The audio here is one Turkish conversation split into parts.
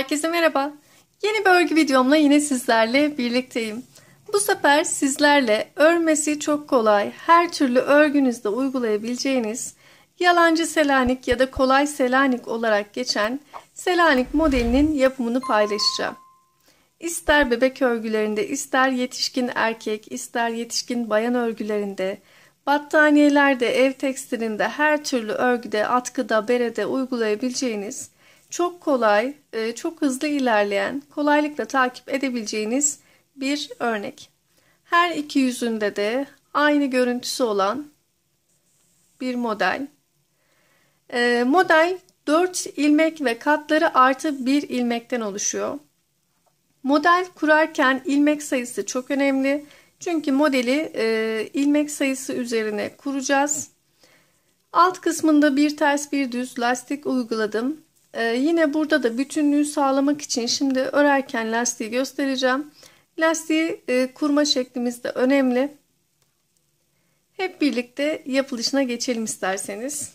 Herkese merhaba. Yeni bir örgü videomla yine sizlerle birlikteyim. Bu sefer sizlerle örmesi çok kolay, her türlü örgünüzde uygulayabileceğiniz yalancı Selanik ya da kolay Selanik olarak geçen Selanik modelinin yapımını paylaşacağım. İster bebek örgülerinde, ister yetişkin erkek, ister yetişkin bayan örgülerinde, battaniyelerde, ev tekstilinde, her türlü örgüde, atkıda, berede uygulayabileceğiniz çok kolay, çok hızlı ilerleyen, kolaylıkla takip edebileceğiniz bir örnek. Her iki yüzünde de aynı görüntüsü olan bir model. Model 4 ilmek ve katları artı 1 ilmekten oluşuyor. Model kurarken ilmek sayısı çok önemli. Çünkü modeli ilmek sayısı üzerine kuracağız. Alt kısmında bir ters bir düz lastik uyguladım. Yine burada da bütünlüğü sağlamak için şimdi örerken lastiği göstereceğim. Lastiği kurma şeklimiz de önemli. Hep birlikte yapılışına geçelim isterseniz.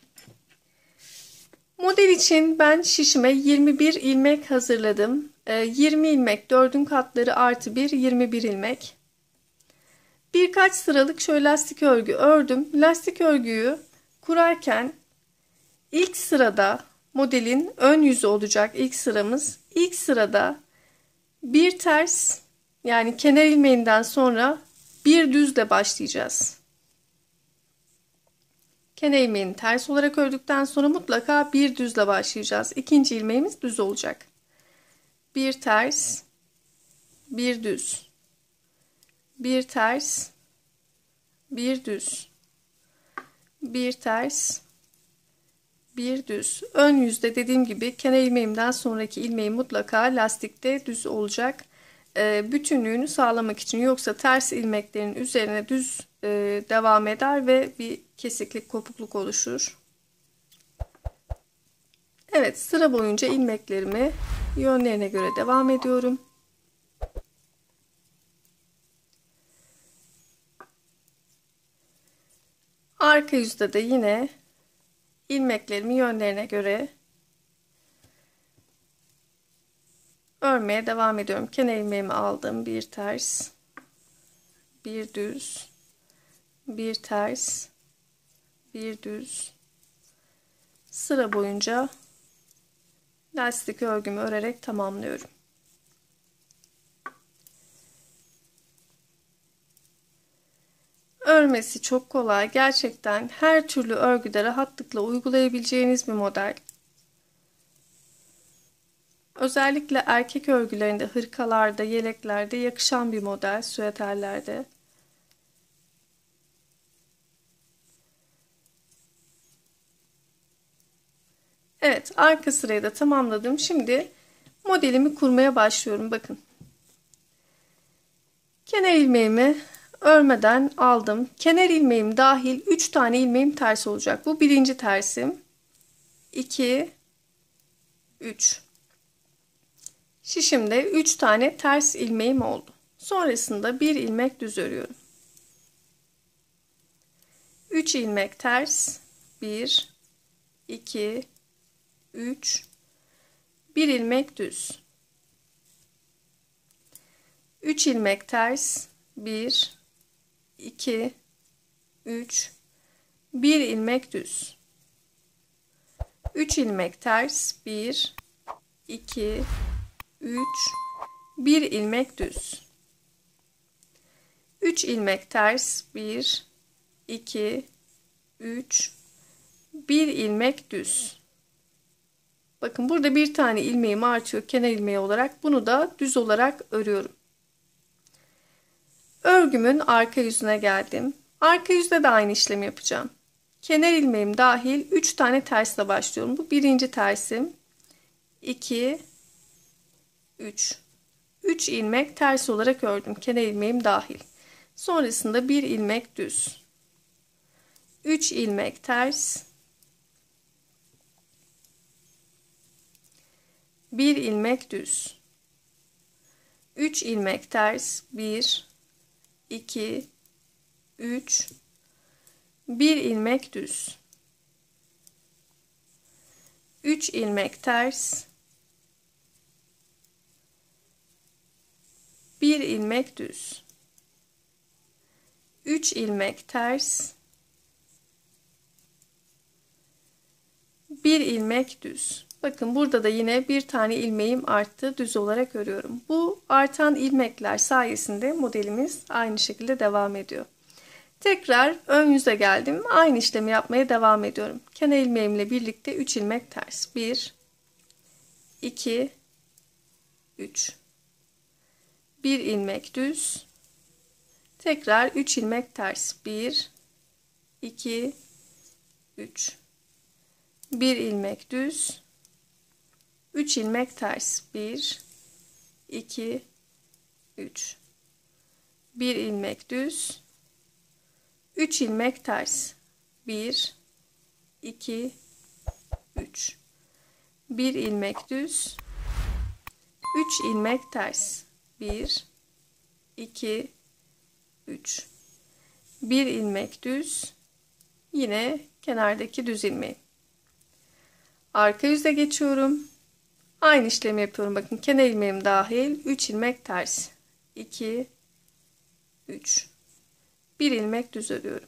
Model için ben şişime 21 ilmek hazırladım. 20 ilmek 4'ün katları artı 1 21 ilmek. Birkaç sıralık şöyle lastik örgü ördüm. Lastik örgüyü kurarken ilk sırada modelin ön yüzü olacak ilk sıramız. İlk sırada bir ters yani kenar ilmeğinden sonra bir düzle başlayacağız. Kenar ilmeğini ters olarak ördükten sonra mutlaka bir düzle başlayacağız. İkinci ilmeğimiz düz olacak. Bir ters, bir düz, bir ters, bir düz, bir ters, bir düz. Ön yüzde dediğim gibi kenar ilmeğimden sonraki ilmeğim mutlaka lastikte düz olacak. Bütünlüğünü sağlamak için, yoksa ters ilmeklerin üzerine düz devam eder ve bir kesiklik, kopukluk oluşur. Evet, sıra boyunca ilmeklerimi yönlerine göre devam ediyorum. Arka yüzde de yine ilmeklerimi yönlerine göre örmeye devam ediyorum. Kenar ilmeğimi aldım. Bir ters, bir düz, bir ters, bir düz. Sıra boyunca lastik örgümü örerek tamamlıyorum. Örmesi çok kolay. Gerçekten her türlü örgüde rahatlıkla uygulayabileceğiniz bir model. Özellikle erkek örgülerinde, hırkalarda, yeleklerde yakışan bir model, süeterlerde. Evet, arka sırayı da tamamladım. Şimdi modelimi kurmaya başlıyorum. Bakın. Kenar ilmeğimi örmeden aldım. Kenar ilmeğim dahil 3 tane ilmeğim ters olacak. Bu birinci tersim. 2, 3. Şişimde 3 tane ters ilmeğim oldu. Sonrasında bir ilmek düz örüyorum. 3 ilmek ters. 1, 2, 3. Bir ilmek düz. 3 ilmek ters. 1, 2, 3. Bir ilmek düz. 3 ilmek ters. 1, 2, 3. Bir ilmek düz. 3 ilmek ters. 1, 2, 3. Bir ilmek düz. Bakın burada bir tane ilmeğim artıyor kenar ilmeği olarak. Bunu da düz olarak örüyorum. Örgümün arka yüzüne geldim. Arka yüzde de aynı işlemi yapacağım. Kenar ilmeğim dahil 3 tane tersle başlıyorum. Bu birinci tersim. 2, 3. 3 ilmek ters olarak ördüm. Kenar ilmeğim dahil. Sonrasında bir ilmek düz. 3 ilmek ters. Bir ilmek düz. 3 ilmek ters. 1, 2, 3. Bir ilmek düz. 3 ilmek ters. 1 ilmek düz, 3 ilmek ters, 1 ilmek düz. Bakın burada da yine bir tane ilmeğim arttı, düz olarak örüyorum. Bu artan ilmekler sayesinde modelimiz aynı şekilde devam ediyor. Tekrar ön yüze geldim. Aynı işlemi yapmaya devam ediyorum. Kenar ilmeğimle birlikte 3 ilmek ters. 1 2 3 1 ilmek düz. Tekrar 3 ilmek ters. 1 2 3 1 ilmek düz. 3 ilmek ters. 1 2 3 1 ilmek düz. 3 ilmek ters. 1 2 3 1 ilmek düz. 3 ilmek ters. 1 2 3 1 ilmek düz. Yine kenardaki düz ilmeği. Arka yüze geçiyorum. Aynı işlemi yapıyorum. Bakın kenar ilmeğim dahil 3 ilmek ters. 2 3 1 ilmek düz örüyorum.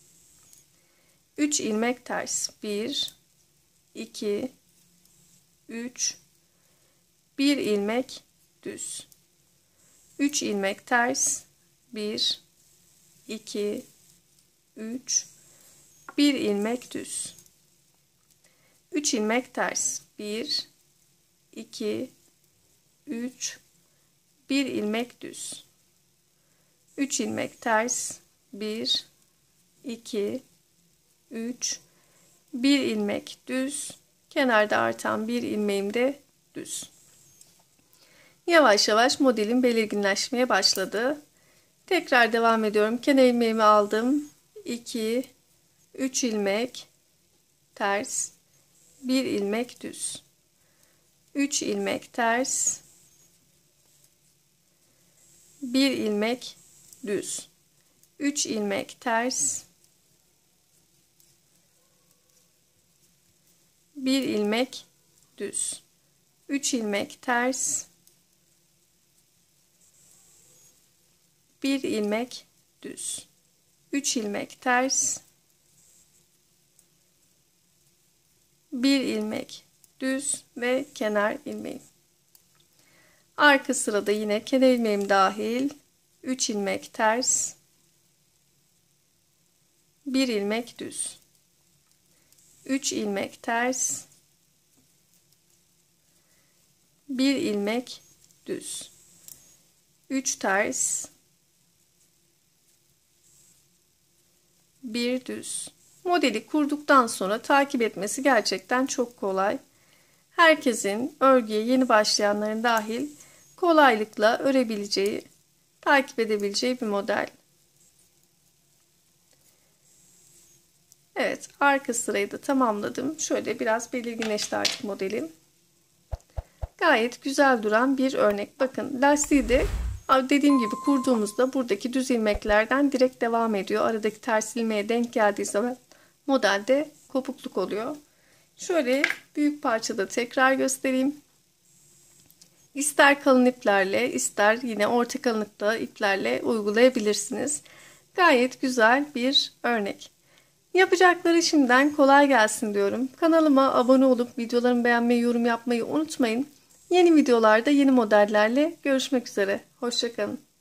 3 ilmek ters. 1 2 3 1 ilmek düz. 3 ilmek ters. 1 2 3 1 ilmek düz. 3 ilmek ters. 1 2 3 1 ilmek düz. 3 ilmek ters. 1 2 3 1 ilmek düz. Kenarda artan bir ilmeğim de düz. Yavaş yavaş modelim belirginleşmeye başladı. Tekrar devam ediyorum. Kenar ilmeğimi aldım. 2 3 ilmek ters, 1 ilmek düz. 3 ilmek ters, 1 ilmek düz. 3 ilmek ters, 1 ilmek düz. 3 ilmek ters, 1 ilmek düz. 3 ilmek ters, 1 ilmek düz ve kenar ilmeği. Arka sırada yine kenar ilmeğim dahil 3 ilmek ters, 1 ilmek düz. 3 ilmek ters, 1 ilmek düz. 3 ters, 1 düz. Modeli kurduktan sonra takip etmesi gerçekten çok kolay. Herkesin, örgüye yeni başlayanların dahil kolaylıkla örebileceği, takip edebileceği bir model. Evet, arka sırayı da tamamladım. Şöyle biraz belirginleşti artık modelim. Gayet güzel duran bir örnek. Bakın lastiği de dediğim gibi kurduğumuzda buradaki düz ilmeklerden direkt devam ediyor. Aradaki ters ilmeğe denk geldiği zaman modelde kopukluk oluyor. Şöyle büyük parçada tekrar göstereyim. İster kalın iplerle, ister yine orta kalınlıkta iplerle uygulayabilirsiniz. Gayet güzel bir örnek. Yapacakları şimdiden kolay gelsin diyorum. Kanalıma abone olup videolarımı beğenmeyi, yorum yapmayı unutmayın. Yeni videolarda yeni modellerle görüşmek üzere. Hoşça kalın.